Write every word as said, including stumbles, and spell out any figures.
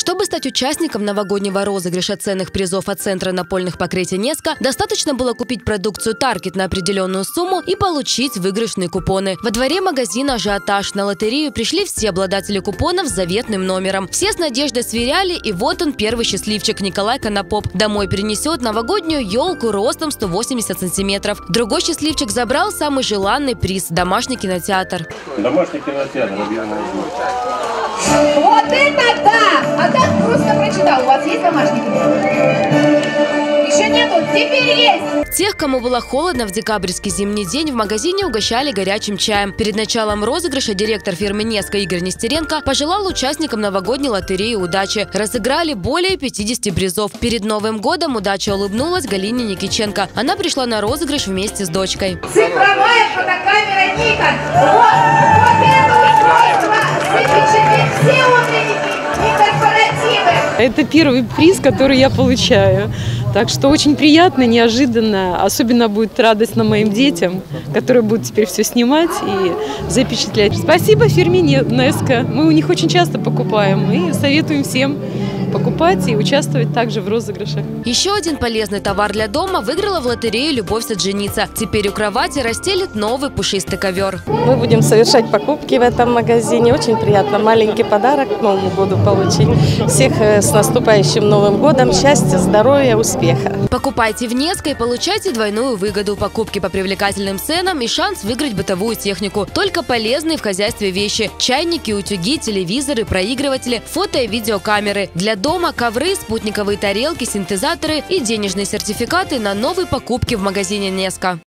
Чтобы стать участником новогоднего розыгрыша ценных призов от Центра напольных покрытий Неска, достаточно было купить продукцию Таркет на определенную сумму и получить выигрышные купоны. Во дворе магазина «Ажиотаж» на лотерею пришли все обладатели купонов с заветным номером. Все с надеждой сверяли, и вот он, первый счастливчик Николай Конопоп. Домой принесет новогоднюю елку ростом сто восемьдесят сантиметров. Другой счастливчик забрал самый желанный приз – домашний кинотеатр. Домашний кинотеатр, объявлено. Вот это да! А так просто прочитал. У вас есть домашний кинотеатр? Еще нету, теперь есть! Тех, кому было холодно в декабрьский зимний день, в магазине угощали горячим чаем. Перед началом розыгрыша директор фирмы «Неска» Игорь Нестеренко пожелал участникам новогодней лотереи удачи. Разыграли более пятидесяти призов. Перед Новым годом удача улыбнулась Галине Никиченко. Она пришла на розыгрыш вместе с дочкой. Цифровая фотокамера Nikon. Вот, вот это устройство запечатлит все утренники и корпоративы. Это первый приз, который я получаю. Так что очень приятно, неожиданно. Особенно будет радостно моим детям, которые будут теперь все снимать и запечатлять. Спасибо фирме «Неска». Мы у них очень часто покупаем и советуем всем покупать и участвовать также в розыгрыше. Еще один полезный товар для дома выиграла в лотерею «Любовь Содженица». Теперь у кровати расстелит новый пушистый ковер. Мы будем совершать покупки в этом магазине. Очень приятно маленький подарок к Новому году получить. Всех с наступающим Новым годом. Счастья, здоровья, успеха. Покупайте в Неска и получайте двойную выгоду. Покупки по привлекательным ценам и шанс выиграть бытовую технику. Только полезные в хозяйстве вещи. Чайники, утюги, телевизоры, проигрыватели, фото и видеокамеры. Для дома ковры, спутниковые тарелки, синтезаторы и денежные сертификаты на новые покупки в магазине «Неска».